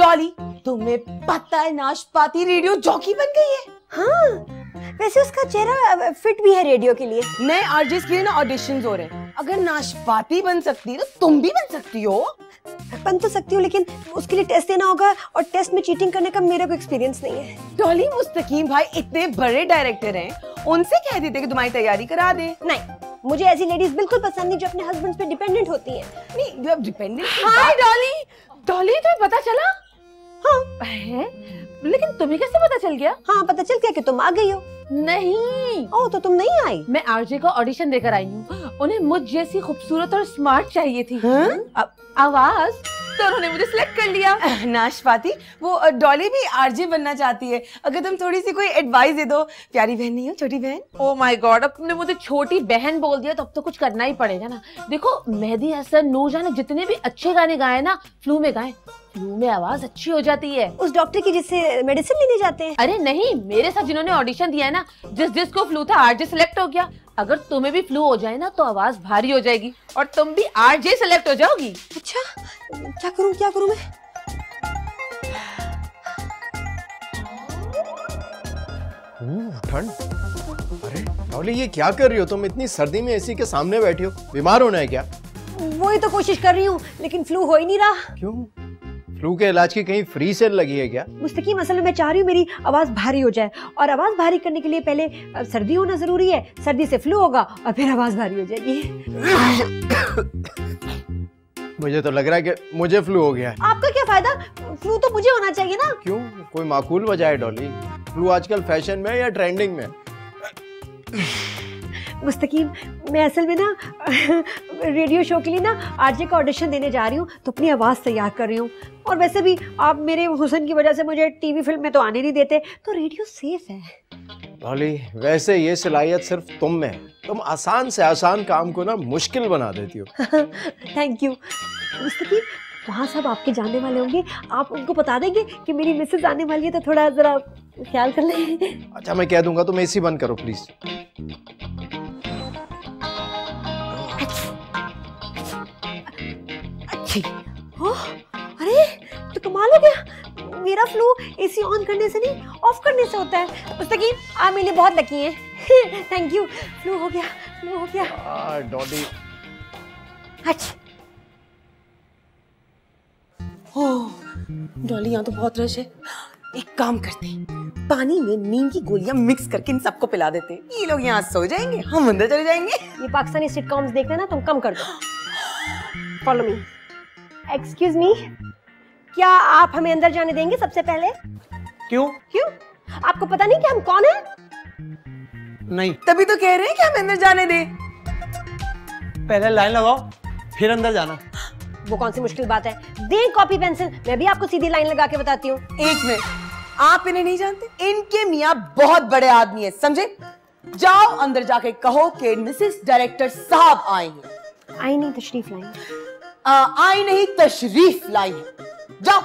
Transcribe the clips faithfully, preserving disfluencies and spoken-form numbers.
डॉली, तुम्हें पता है नाशपाती रेडियो जॉकी बन गई है? हाँ, वैसे उसका चेहरा फिट भी है रेडियो के लिए। नए आरजेस के लिए ना ऑडिशंस हो रहे हैं। अगर नाशपाती बन सकती है तो तुम भी बन सकती हो। बन तो सकती हूँ, लेकिन उसके लिए टेस्ट देना होगा और टेस्ट में चीटिंग करने का मेरा कोई एक्सपीरियंस नहीं है। डॉली, मुस्तकीम भाई इतने बड़े डायरेक्टर हैं, उनसे कह देते कि तुम्हारी तैयारी करा दे। नहीं, मुझे ऐसी लेडीज बिल्कुल पसंद नहीं जो अपने हस्बैंड पे डिपेंडेंट होती हैं। नहीं, जब डिपेंडेंट। हाय डॉली, डॉली तुम्हें पता चला? हाँ है? लेकिन तुम्हें कैसे पता चल गया? हाँ, पता चल गया कि तुम आ गई हो। नहीं। ओह, तो तुम नहीं आई? मैं आरजे का ऑडिशन देकर आई हूँ। उन्हें मुझ जैसी खूबसूरत और स्मार्ट चाहिए थी। हाँ? आवाज तो उन्होंने मुझे सिलेक्ट कर लिया। नाशपाती, वो डॉली भी आरजे बनना चाहती है। अगर तुम थोड़ी सी कोई एडवाइस दे दो। प्यारी बहन नहीं हो, छोटी बहन? ओह माय गॉड, अब तुमने मुझे छोटी बहन बोल दिया, तब तो कुछ करना ही पड़ेगा ना। देखो, मेहदी हसन, नूरजहां ने जितने भी अच्छे गाने गाए ना, फ्लू में गाए। फ्लू में आवाज अच्छी हो जाती है। उस डॉक्टर की जिससे मेडिसिन लेने जाते हैं? अरे नहीं, मेरे साथ जिन्होंने ऑडिशन दिया है ना, जिस जिसको फ्लू था, आरजे सिलेक्ट हो गया। अगर तुम्हें भी फ्लू हो जाए ना तो आवाज भारी हो जाएगी और तुम भी आरजे सिलेक्ट हो जाओगी। अच्छा, क्या करूं क्या करूं मैं? ठंड। अरे डॉली, ये क्या कर रही हो तुम? इतनी सर्दी में एसी के सामने बैठी हो, बीमार होना है क्या? वही तो कोशिश कर रही हूँ, लेकिन फ्लू हो ही नहीं रहा। क्यों? फ्लू के इलाज की कहीं फ्री सेल लगी है क्या? मुस्तकीम, असल में मैं चाह रही हूँ मेरी आवाज भारी हो जाए, और आवाज भारी करने के लिए पहले सर्दी होना जरूरी है। सर्दी से फ्लू होगा और फिर आवाज भारी हो जाएगी। मुझे तो लग रहा है कि मुझे फ्लू हो गया है। आपका क्या फायदा? फ्लू तो मुझे होना चाहिए ना। क्यों? कोई माकूल वजह है डॉली? फ्लू आजकल फैशन में या ट्रेंडिंग में? मुस्तकीम, मैं असल में ना रेडियो शो के लिए ना आरजे का ऑडिशन देने जा रही हूँ, तो अपनी आवाज़ तैयार कर रही हूँ। और वैसे भी आप मेरे हुस्न की वजह से मुझे टीवी फिल्म में तो आने नहीं देते, तो रेडियो सेफ है। डॉली, वैसे ये सलाहियत सिर्फ तुम में है। तुम आसान से आसान काम को ना मुश्किल बना देती हो। Thank you. मुस्तकीम, वहाँ सब आपके जानने वाले होंगे, आप उनको बता देंगे कि मेरी मिसेज आने वाली है, तो थोड़ा जरा ख्याल कर लें। अच्छा, मैं कह दूंगा, तुम एसी बंद करो प्लीज। अरे, तो कमाल हो गया। मेरा फ्लू एसी ऑन करने से नहीं, ऑफ करने से होता है। मुस्तकीम, आप मेरे लिए बहुत लकी हैं। Thank you. फ्लू हो गया, फ्लू हो गया। डॉली, अच्छा। डॉली, यहाँ तो बहुत रश है। एक काम करते हैं, पानी में नीम की गोलियां मिक्स करके इन सबको पिला देते हैं। ये लोग यहाँ सो जाएंगे, हम अंदर चले जाएंगे। ये पाकिस्तानी सिटकॉम्स देखना ना, तुम कम कर दो। Follow me. एक्सक्यूज मी, क्या आप हमें अंदर जाने देंगे सबसे पहले? क्यों? क्यों? आपको पता नहीं कि हम कौन हैं? नहीं। तभी तो कह रहे हैं कि हम अंदर जाने दें। पहले लाइन लगाओ, फिर अंदर जाना। वो कौन सी मुश्किल बात है? दे कॉपी पेंसिल, मैं भी आपको सीधी लाइन लगा के बताती हूँ। एक मिनट, आप इन्हें नहीं जानते? इनके मियाँ बहुत बड़े आदमी है, समझे? जाओ अंदर जाके कहो कि मिसेस डायरेक्टर साहब आए हैं। आई नहीं, तशरीफ लाई। आई नहीं, तशरीफ लाई है। जाओ।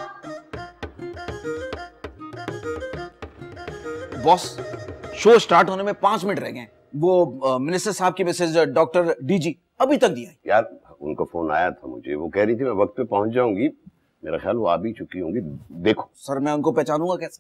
बॉस, शो स्टार्ट होने में पांच मिनट रह गए। वो मिनिस्टर साहब की मैसेज डॉक्टर डीजी अभी तक नहीं आई। यार, उनका फोन आया था मुझे, वो कह रही थी मैं वक्त पे पहुंच जाऊंगी। मेरा ख्याल वो आ भी चुकी होंगी। देखो सर, मैं उनको पहचानूंगा कैसे?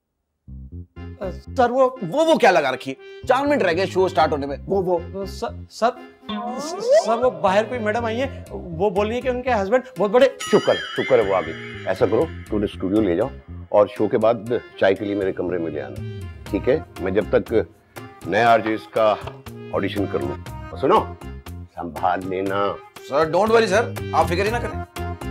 सर, वो वो वो क्या लगा रखी है? चार मिनट रह गए शो स्टार्ट होने में। वो वो सर सर सर वो बाहर कोई मैडम आई है, वो बोल रही है कि उनके हस्बैंड बहुत बड़े। शुक्र शुक्र है वो आ गई। ऐसा करो, टूडे स्टूडियो ले जाओ और शो के बाद चाय के लिए मेरे कमरे में ले आना, ठीक है? मैं जब तक नए आरजेस का ऑडिशन कर लूं। सुनो, संभाल लेना। सर डोंट वरी सर, आप फिक्र ही ना करें।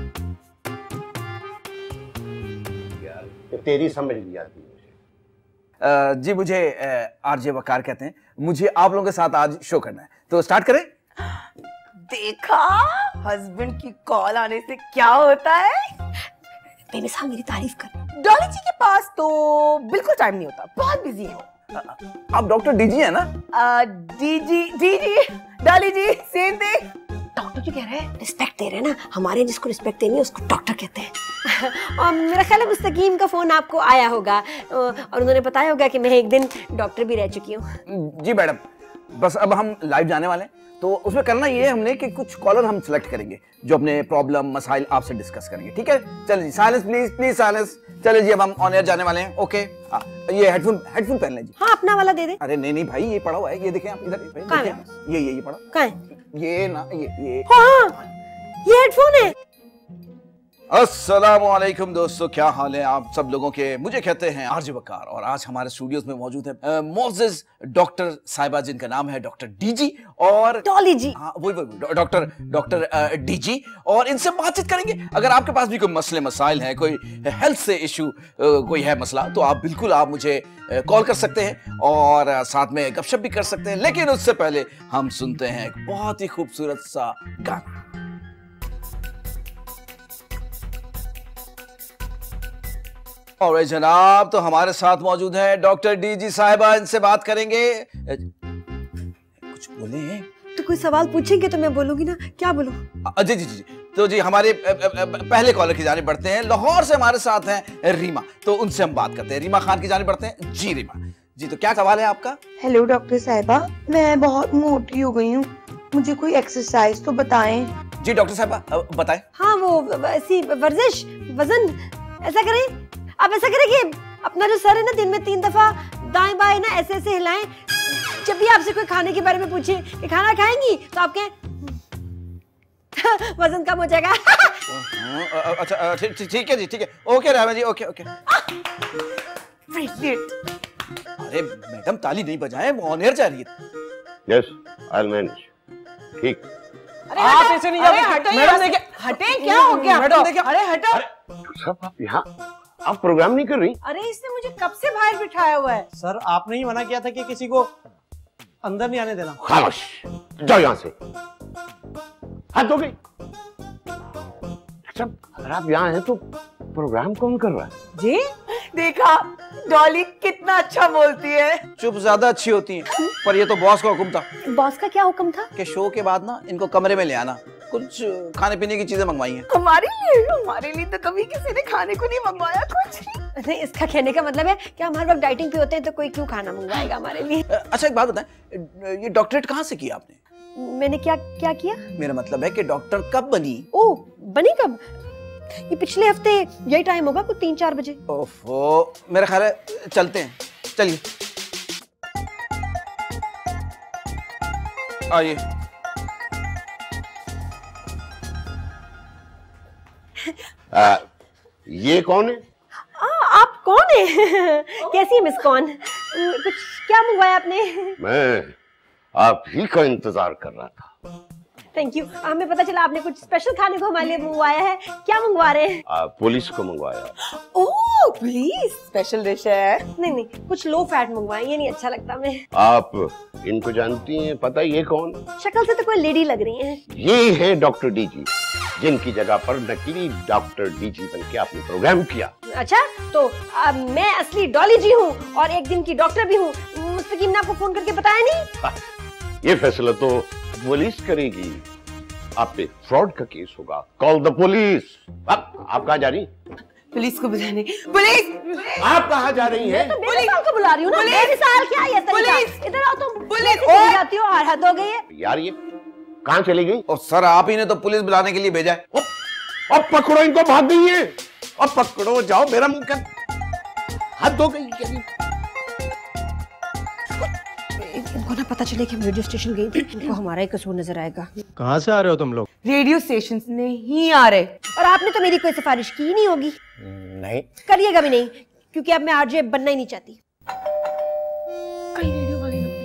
यार, तेरी समझ नहीं आती मुझे। uh, जी, मुझे आरजे वकार कहते हैं। मुझे आप लोगों के साथ आज शो करना है, तो स्टार्ट करें। देखा, हस्बैंड की कॉल आने से क्या होता है। बेबी साहब, मेरी तारीफ कर। डॉली जी के पास तो बिल्कुल टाइम नहीं होता, बहुत बिजी है। आप डॉक्टर डीजी है ना? DG DG Dolly ji, same thing. Doctor जो कह रहे हैं, रिस्पेक्ट दे रहे हैं ना। हमारे जिसको रिस्पेक्ट देनी है उसको डॉक्टर कहते हैं। और मेरा ख्याल है मुस्तकीम का फोन आपको आया होगा और उन्होंने बताया होगा कि मैं एक दिन डॉक्टर भी रह चुकी हूँ। जी मैडम, बस अब हम लाइव जाने वाले हैं, तो उसमें करना ये है हमने कि कुछ कॉलर हम सिलेक्ट करेंगे जो अपने प्रॉब्लम मसाइल आपसे डिस्कस करेंगे, ठीक है? चलिए जी, साइलेंस प्लीज, प्लीज साइलेंस। चलिए जी, अब हम ऑन एयर जाने वाले हैं। ओके, आ, ये हेडफोन हेडफोन पहन लें जी। हाँ, अपना वाला दे दे। अरे नहीं नहीं भाई, ये पड़ा हुआ है, ये देखें आप इधर, कहाँ है? ये ये ये पड़ा, कहाँ है? ये ना ये ये हाँ, ये हेडफोन है। अस्सलाम वालेकुम दोस्तों, क्या हाल है आप सब लोगों के? मुझे कहते हैं आरजे वकार और आज हमारे स्टूडियोज में मौजूद है मोजेस डॉक्टर साहिबा, जिनका नाम है डॉक्टर डीजी और डॉली जी। हाँ वही वही डॉक्टर डॉक्टर डीजी, और इनसे बातचीत करेंगे। अगर आपके पास भी कोई मसले मसाइल हैं, कोई हेल्थ से इशू कोई है मसला, तो आप बिल्कुल आप मुझे कॉल कर सकते हैं और साथ में गपशप भी कर सकते हैं। लेकिन उससे पहले हम सुनते हैं एक बहुत ही खूबसूरत सा गाना। और जनाब, तो हमारे साथ मौजूद है डॉक्टर डीजी साहिबा, इनसे बात करेंगे। कुछ बोले? तो कोई सवाल पूछेंगे तो मैं बोलूंगी ना, क्या बोलूं? जी जी जी तो जी हमारे पहले कॉलर की जानिब बढ़ते हैं। लाहौर से हमारे साथ हैं रीमा, तो उनसे हम बात करते हैं। रीमा खान की जानिब बढ़ते हैं। जी रीमा जी, तो क्या सवाल है आपका? हेलो डॉक्टर साहिबा, मैं बहुत मोटी हो गई हूँ, मुझे कोई एक्सरसाइज तो बताएं। जी डॉक्टर साहिबा बताएं। हाँ, वो ऐसी वर्जिश, वजन ऐसा करें, आप ऐसा करें कि अपना जो सर है ना, दिन में तीन दफा दाएं बाएं ना ऐसे ऐसे हिलाएं। जब भी आपसे कोई खाने के बारे में पूछे कि खाना खाएंगी, तो आपके वजन कम हो जाएगा। अच्छा ठीक है जी, ठीक है, okay Rama ji, okay okay. अरे मैडम ताली नहीं बजाएं, वो ऑन एयर जा रही है। Yes I will manage. ठीक। अरे आप ऐसे नहीं जाओगे मैडम, देखे हटे, क्या हो गया? मैडम देखिए, अरे हटो। सब आप यहाँ आप प्रोग्राम नहीं कर रही? अरे इसने मुझे कब से बाहर बिठाया हुआ है। सर आपने ही मना किया था कि किसी को अंदर नहीं आने देना। खामोश, जाओ यहाँ से। हद हो गई। अच्छा, अगर आप यहाँ हैं तो प्रोग्राम कौन कर रहा है? जी देखा, डॉली कितना अच्छा बोलती है। चुप ज्यादा अच्छी होती है, पर ये तो बॉस का हुक्म था। बॉस का क्या हुक्म था? कि शो के बाद ना इनको कमरे में ले आना, कुछ खाने पीने की चीजें मंगवाई हैं। हमारे लिए? हमारे लिए तो कभी किसी ने खाने को नहीं मंगवाया कुछ। नहीं, इसका कहने का मतलब है कि हम हर वक्त डाइटिंग पे होते हैं, तो कोई क्यों खाना मंगवाएगा हमारे लिए? अच्छा एक बात बताएं, ये डॉक्टरेट कहाँ से किया आपने? मैंने क्या क्या किया? मेरा मतलब है कि डॉक्टर कब बनी? ओ, बनी कब? ये पिछले हफ्ते यही टाइम होगा, कुछ तीन चार बजे। ओफो, मेरा ख्याल है चलते हैं, चलिए आइए। आ, ये कौन है? आ, आप कौन है? कैसी है मिस कौन? कुछ क्या मंगवाया आपने? मैं आप ही का इंतजार कर रहा था। Thank you. हमें पता चला आपने कुछ स्पेशल खाने को हमारे लिए मंगवाया है। क्या मंगवा रहे हैं? आ, पुलिस को मंगवाया। ओह प्लीज, स्पेशल डिश है। नहीं नहीं, कुछ लो फैट मंगवाए, ये नहीं अच्छा लगता हमें। आप इनको जानती हैं? पता ये कौन? शक्ल से तो कोई लेडी लग रही है। ये है डॉक्टर डीजी, जिनकी जगह पर नकली डॉक्टर डीजी बन के आपने प्रोग्राम किया। अच्छा, तो आ, मैं असली डॉली जी हूँ और एक दिन की डॉक्टर भी हूँ। मुस्तकीम ने आपको फोन करके बताया नहीं? ये फैसला तो पुलिस करेगी। आप पे फ्रॉड का केस होगा। Call the police. आप, आप कहाँ जा रही? पुलिस को बुलाने। पुलिस! आप कहाँ जा रही हैं? तो मेरे साल को बुला रही हूँ ना। मेरे साल क्या है तरीका? पुलिस! इधर आओ तुम। पुलिस! कैसे जाती हो? और हद हो गई है। यार ये कहाँ चली गई? और सर आप ही ने तो पुलिस बुलाने के लिए भेजा है। ओ, अब पकड़ो इनको, भाग गई है। अब पकड़ो, जाओ, मेरा मुंह कर। हद हो गई। इनको ना पता चले कि हम रेडियो स्टेशन गई थी, इनको हमारा ही कसूर नजर आएगा। कहाँ से आ रहे हो तुम लोग? रेडियो स्टेशन से नहीं आ रहे। और आपने तो मेरी कोई सिफारिश की ही नहीं होगी। नहीं। करिएगा भी नहीं, क्योंकि अब मैं आरजे बनना ही नहीं चाहती। कहीं रेडियो वाले लोग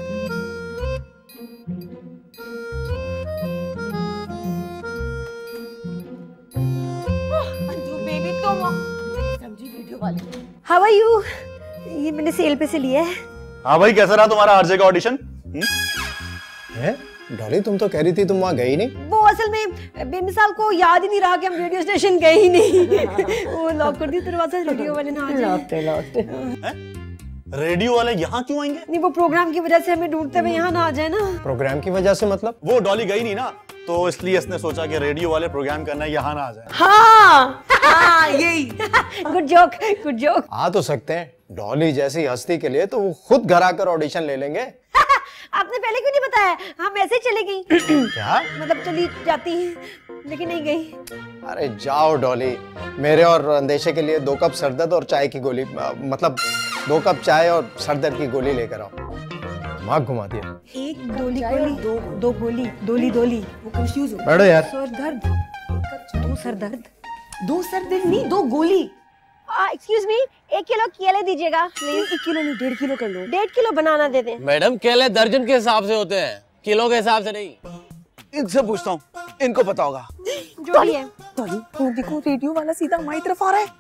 बेबी तो समझी रेडियो वाले। How are you? ये मैंने सेल पे से लिया है। हाँ भाई, कैसा रहा तुम्हारा आरजे का ऑडिशन? है? डॉली तुम तो कह रही थी तुम वहाँ गई नहीं। वो असल में बेमिसाल को याद ही नहीं रहा कि हम रेडियो स्टेशन गए ही नहीं। वो लॉक कर दी दरवाजा, रेडियो वाले ना आ जाए। लौटते लौटते रेडियो वाले यहाँ क्यों आएंगे? नहीं, वो प्रोग्राम की वजह से हमें ढूंढते हुए यहाँ ना आ जाए ना। प्रोग्राम की वजह से मतलब? वो डॉली गई नहीं ना, तो इसलिए इसने सोचा कि रेडियो वाले प्रोग्राम करना यहाँ ना आ जाए। हाँ हाँ यही। Good joke, good joke. आ तो सकते हैं। डॉली जैसी हस्ती के लिए तो वो खुद घर आकर ऑडिशन ले लेंगे। आपने पहले क्यों नहीं बताया? हम ऐसे ही चली गई। क्या? मतलब चली जाती लेकिन नहीं गई। अरे जाओ डॉली, मेरे और अंदेशे के लिए दो कप सरदर्द और चाय की गोली, मतलब दो कप चाय और सरदर्द की गोली लेकर आओ। दिमाग घुमा दिया। एक गोली गोली दो दो गोली दोली दोली। वो कंफ्यूज हो। बैठो यार। सर दर्द, दो सर दर्द, दो सर दर्द नहीं, दो गोली। एक्सक्यूज मी, एक किलो केले दीजिएगा प्लीज। एक किलो नहीं, डेढ़ किलो कर लो। डेढ़ किलो बनाना दे दें। मैडम केले दर्जन के हिसाब से होते हैं, किलो के हिसाब से नहीं। इनसे पूछता हूँ, इनको पता होगा। जो भी है। डॉली, वो देखो रेडियो वाला सीधा हमारी तरफ आ रहा है।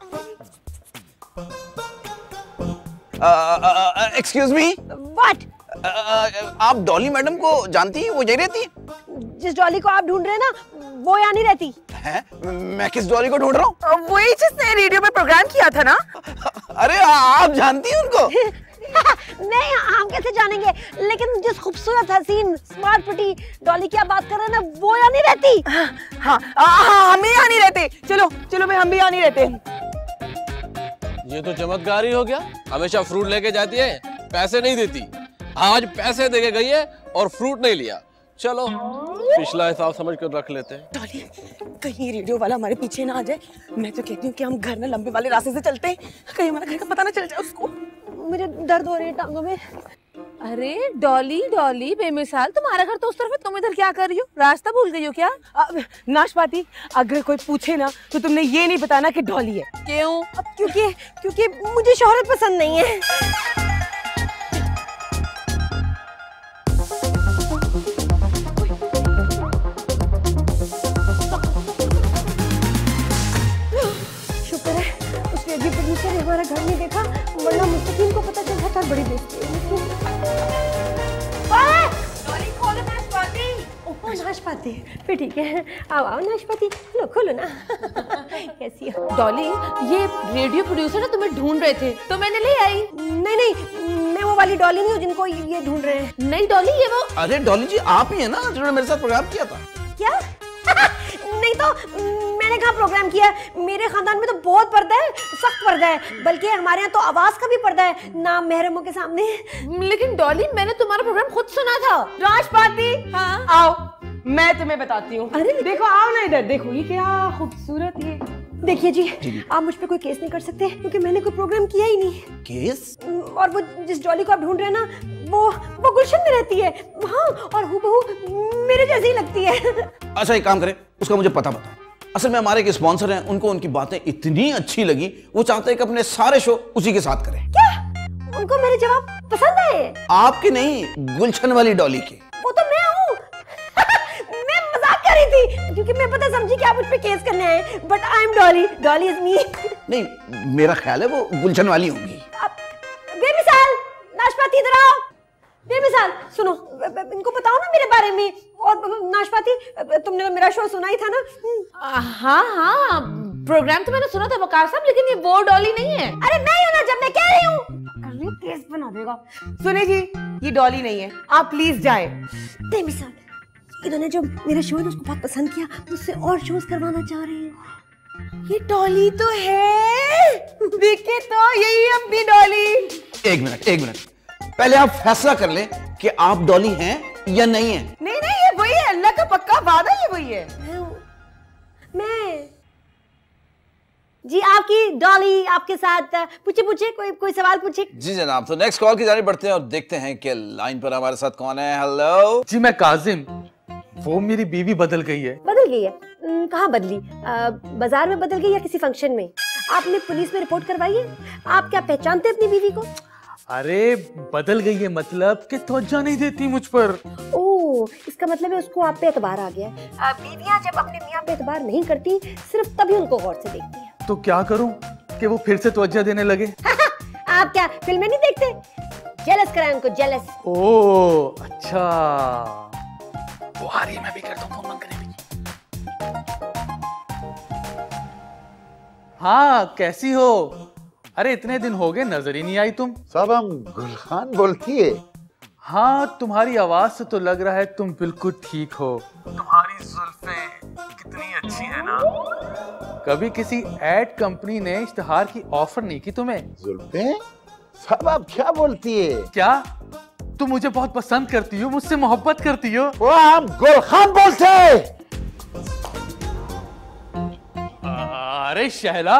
Excuse me, what? आप डॉली मैडम को जानती हैं? वो यही रहती है? जिस डॉली को आप ढूंढ रहे हैं ना, वो यहाँ नहीं रहती है? मैं किस डॉली को ढूंढ रहा हूँ? वही जिसने रेडियो में प्रोग्राम किया था ना। अरे आप जानती हैं उनको? नहीं, हम कैसे जानेंगे, लेकिन जिस खूबसूरत हसीन स्मार्ट फुटी डॉली की आप बात कर रहे हैं ना, वो यहाँ नहीं रहती। हाँ हाँ, हम भी यहाँ नहीं रहते। चलो चलो, मैं हम भी यहाँ नहीं रहते। ये तो चमत्कार ही हो गया। हमेशा फ्रूट लेके जाती है, पैसे नहीं देती। आज पैसे देके गई है और फ्रूट नहीं लिया। चलो पिछला हिसाब समझ कर रख लेते हैं। डॉली, कहीं रेडियो वाला हमारे पीछे ना आ जाए। मैं तो कहती हूँ कि हम घर में लंबे वाले रास्ते से चलते हैं, कहीं हमारा घर का पता ना चल जाए उसको। मुझे दर्द हो रही है टांगों में। अरे डॉली डॉली बेमिसाल, तुम्हारा घर तो उस तरफ है, तुम इधर क्या कर रही हो? रास्ता भूल गई हो क्या? नाशपाती, अगर कोई पूछे ना तो तुमने ये नहीं बताना कि डॉली है। क्यों? अब क्योंकि क्योंकि मुझे शोहरत पसंद नहीं है। शुक्र है उसने अभी प्रोड्यूसर ने हमारा घर नहीं देखा, वरना मुस्तकीम को पता चल जाता बड़ी बेइज्जती है। नाशपाती, फिर ठीक है। आओ आओ नाशपाती, लो खोलो ना। कैसी हो? डॉली, ये रेडियो प्रोड्यूसर ना तुम्हें ढूंढ रहे थे तो मैंने ले आई। नहीं नहीं, मैं वो वाली डॉली नहीं हूँ जिनको ये ढूंढ रहे हैं। नहीं डॉली, ये वो। अरे डॉली जी, आप ही है ना जिन्होंने मेरे साथ प्रोग्राम किया था? क्या? नहीं तो मैंने कहाँ प्रोग्राम किया? मेरे खानदान में तो बहुत पर्दा है, सख्त पर्दा है, बल्कि हमारे यहाँ तो आवाज का भी पर्दा है, नाम महरमों के सामने। लेकिन डॉली, मैंने तुम्हारा प्रोग्राम खुद सुना था। नाशपाती, हाँ? आओ, मैं तुम्हें बताती हूँ। अरे देखो, आओ ना इधर, देखो ये क्या खूबसूरत ये। देखिए जी, आप मुझ पे कोई केस नहीं कर सकते क्योंकि मैंने कोई प्रोग्राम किया ही नहीं। केस? और वो जिस डॉली को आप ढूंढ रहे हैं ना, वो वो गुलशन में रहती है वहाँ, और हूबहू मेरे जैसी ही लगती है। अच्छा एक काम करें, उसका मुझे पता बता। असल में हमारे एक स्पॉन्सर हैं, उनको उनकी बातें इतनी अच्छी लगी, वो चाहते हैं कि अपने सारे शो उसी के साथ करें। क्या? उनको मेरे जवाब पसंद आए? आपके नहीं, गुलशन वाली डॉली के। वो तो मैं हूँ। मैं मजाक कर रही थी क्योंकि मैं पता समझी कि आप मुझ पे केस करने आए, but I am Dolly, Dolly is me. नहीं, मेरा ख्याल है वो गुलशन वाली होंगी। बेमिसाल, नाशपाती इधर आओ। बेमिसाल सुनो, इनको बताओ ना मेरे बारे में। और नाशपाती, तुमने तो मेरा शो सुना ही था ना? हाँ हाँ, प्रोग्राम तो मैंने सुना था वकार साहब, लेकिन ये वो डॉली नहीं है। अरे मैं हूँ ना, जब मैं कह रही हूँ। अरे केस बना देगा। सुने जी, ये डॉली नहीं है, आप प्लीज जाए। बेमिसाल, इन्होंने जो मेरा शो है उसको बहुत पसंद किया, मुझसे और शोज करवाना चाह रहे हैं। ये डॉली तो है, देखे तो यही अपनी डॉली। एक मिनट एक मिनट, पहले आप फैसला कर लें कि आप डॉली हैं या नहीं हैं। नहीं नहीं, ये वही है, अल्लाह का पक्का वादा, ये वही है। मैं हूँ, मैं जी आपकी डॉली। आपके साथ पूछे पूछे कोई कोई सवाल पूछे। जी जनाब, तो नेक्स्ट कॉल की जाने बढ़ते हैं और देखते हैं कि लाइन पर हमारे साथ कौन है। हेलो जी, मैं काजिम। वो मेरी बीवी बदल गई है। बदल गई है? कहाँ बदली? बाजार में बदल गई या किसी फंक्शन में? आपने पुलिस में रिपोर्ट करवाई है? आप क्या पहचानते अपनी बीवी को? अरे बदल गई है मतलब कि तवज्जो नहीं देती मुझ पर। ओह, इसका मतलब है उसको आप पे एतबार आ गया है। बीवियां जब अपने मियां पे एतबार नहीं करती, सिर्फ तभी उनको गौर से देखती हैं। तो क्या करूं कि वो फिर से तवज्जो देने लगे? आप क्या फिल्में नहीं देखते? जेलस कराएं उनको, जेलस। ओह अच्छा, वो आ रही है, मैं भी करता हूँ फोन बंद करने। हाँ, कैसी हो? अरे इतने दिन हो गए, नजर ही नहीं आई तुम। साहब, हम गुलखान बोलती है। हाँ, तुम्हारी आवाज से तो लग रहा है तुम बिल्कुल ठीक हो। तुम्हारी जुल्फें कितनी अच्छी है ना। कभी किसी एड कंपनी ने इश्तिहार की ऑफर नहीं की तुम्हें? जुल्फें? साहब आप क्या बोलती है? क्या? तुम मुझे बहुत पसंद करती हो, मुझसे मोहब्बत करती हो। वो हम गुलखान बोलते। अरे शहला,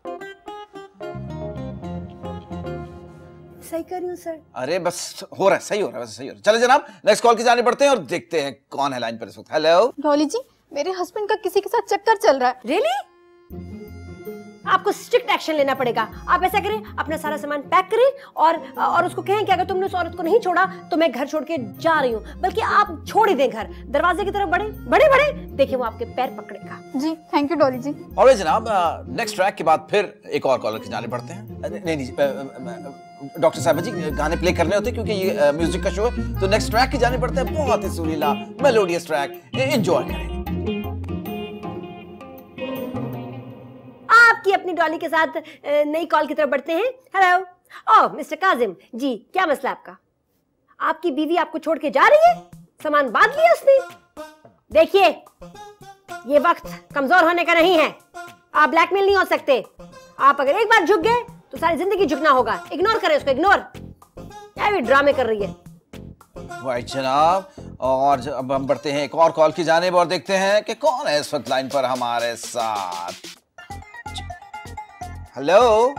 सही कर रही हूँ सर। अरे बस हो रहा है, सही हो रहा है, बस सही हो रहा है। चलो जनाब, नेक्स्ट कॉल की जाने बढ़ते हैं और देखते हैं कौन है लाइन पर इस वक्त। हेलो डॉली जी, मेरे हस्बैंड का किसी के साथ चक्कर चल रहा है। रियली? आपको स्ट्रिक्ट एक्शन लेना पड़ेगा। आप ऐसा करें, अपना सारा सामान पैक करें और और उसको कहें कि अगर तुमने उस औरत को नहीं छोड़ा तो मैं घर छोड़ के जा रही हूँ। बल्कि आप छोड़ ही दें घर, दरवाजे की तरफ बढ़े बढ़े बढ़े, देखिए वो आपके पैर पकड़ेगा। जी थैंक यू डॉली जी। और जनाब, नेक्स्ट ट्रैक के बाद फिर एक और कॉलर की जाने बढ़ते हैं। नहीं नहीं डॉक्टर साहब जी, गाने प्ले करने होते क्योंकि ये म्यूजिक का शो है, तो नेक्स्ट ट्रैक की जाने बढ़ते हैं। बहुत ही सुरीला मेलोडियस ट्रैक, एंजॉय करें। आपकी अपनी डॉली के साथ नई कॉल की तरफ बढ़ते हैं। Hello, oh mister Kazim ji, क्या मसला आपका? आपकी बीवी आपको छोड़ के जा रही है? सामान बांध लिया उसने? देखिए, ये वक्त कमजोर होने का नहीं है। आप ब्लैकमेल नहीं हो सकते। आप अगर एक बार झुक गए तो सारी जिंदगी झुकना होगा। इग्नोर करें उसको, इग्नोर। क्या भी ड्रामे कर रही है। वाइट जनाब, और अब हम बढ़ते हैं एक और कॉल की जानेब और देखते हैं कि कौन है इस वक्त लाइन पर हमारे साथ। हेलो,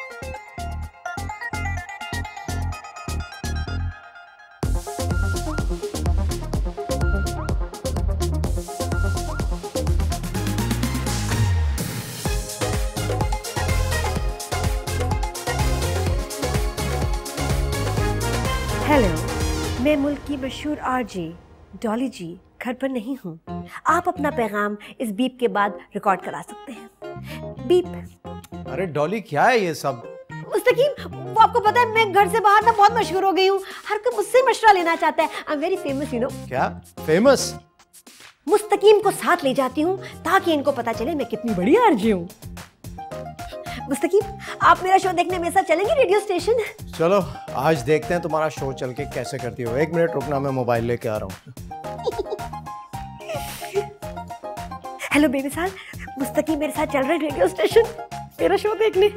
हेलो, मैं मुल्क की मशहूर आरजे डॉली जी घर पर नहीं हूँ। आप अपना पैगाम इस बीप के बाद रिकॉर्ड करा सकते हैं। बीप। अरे डॉली, क्या है ये सब? मुस्तकीम, वो आपको पता है मैं घर से बाहर ना बहुत मशहूर हो गई हूँ। हर कोई मुझसे मशवरा लेना चाहता है। I am very famous, you know. क्या फेमस? मुस्तकीम को साथ ले जाती हूँ ताकि इनको पता चले मैं कितनी बड़ी आरजे हूँ। मुस्तकीम, आप मेरा शो देखने में साथ चलेंगे रेडियो स्टेशन? चलो आज देखते हैं तुम्हारा शो चल के कैसे करती हो। एक मिनट रुकना, मैं मोबाइल लेके आ रहा हूँ। हेलो बेबी साहब, मुस्तकीम मेरे साथ चल रहे रेडियो स्टेशन मेरा शो देखने।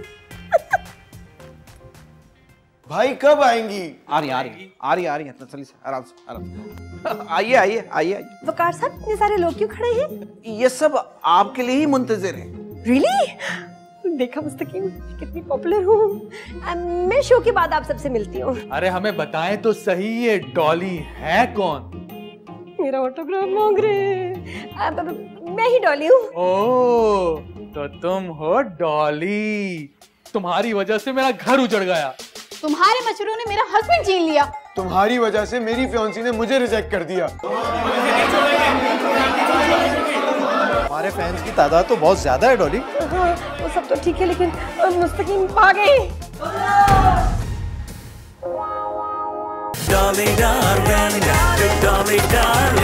भाई कब आएंगी? आ रही आ रही आ रही आ रही तसल्ली से, आराम से आराम से। आइए आइए आइए आइए। वकार साहब, इतने सारे लोग क्यों खड़े हैं? ये सब आपके लिए ही मुंतजिर हैं। रियली? देखा मुस्तकीम कितनी पॉपुलर हूँ। मैं शो के बाद आप सबसे मिलती हूँ। अरे हमें बताएं तो सही, ये डॉली है कौन? मेरा ऑटोग्राफ मांग रहे हैं। मैं ही डॉली हूँ। ओह, तो तुम हो डॉली। तुम्हारी वजह से मेरा घर उजड़ गया। तुम्हारे मशवरों ने मेरा हस्बैंड छीन लिया। तुम्हारी वजह से मेरी फियांसी ने मुझे रिजेक्ट कर दिया। हमारे फैंस की तादाद तो बहुत ज्यादा है डॉली। हाँ, वो सब तो ठीक है, लेकिन मुस्तकीम भागे। Dolly darling, Dolly darling.